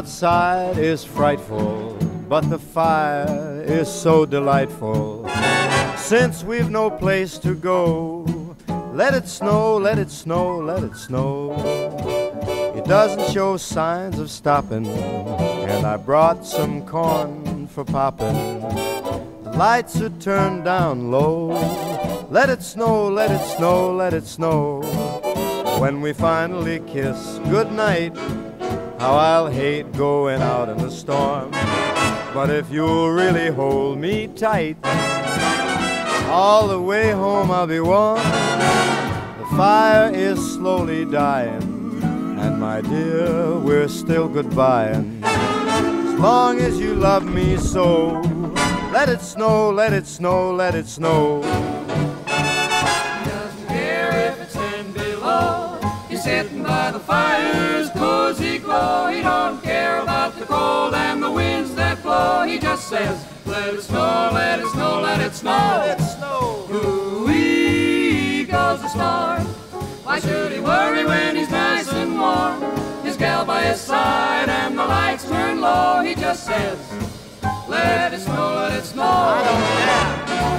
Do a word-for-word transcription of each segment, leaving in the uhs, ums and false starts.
outside is frightful, but the fire is so delightful. Since we've no place to go, let it snow, let it snow, let it snow. It doesn't show signs of stopping, and I brought some corn for popping. The lights are turned down low. Let it snow, let it snow, let it snow. When we finally kiss goodnight, how I'll hate going out in the storm. But if you'll really hold me tight, all the way home I'll be warm. The fire is slowly dying, and my dear, we're still goodbying. As long as you love me so, let it snow, let it snow, let it snow. He doesn't care if it's ten below. He's sitting by the fire's cozy glow. He don't care about the cold and the winds that blow. He just says, let it snow, let it snow, let it snow. Let it snow. Ooh-wee goes the storm. Why should he worry when he's nice and warm? His gal by his side and the lights turn low. He just says, let it snow, let it snow. I don't care.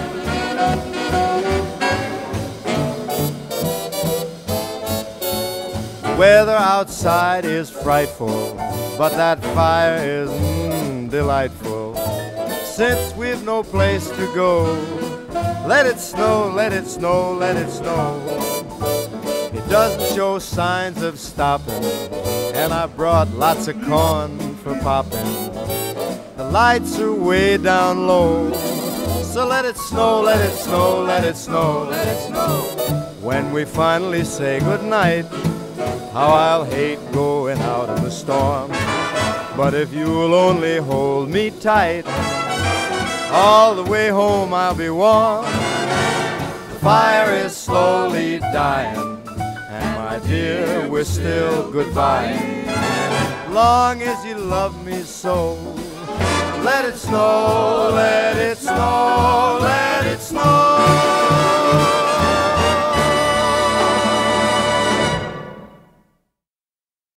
The weather outside is frightful, but that fire is mm, delightful. Since we've no place to go, let it snow, let it snow, let it snow. It doesn't show signs of stopping, and I brought lots of corn for popping. The lights are way down low, so let it snow, let it snow, let it snow, Let it snow. when we finally say goodnight, how I'll hate going out in the storm. But if you'll only hold me tight, all the way home I'll be warm. The fire is slowly dying, and my dear, we're still goodbye. Long as you love me so, let it snow, let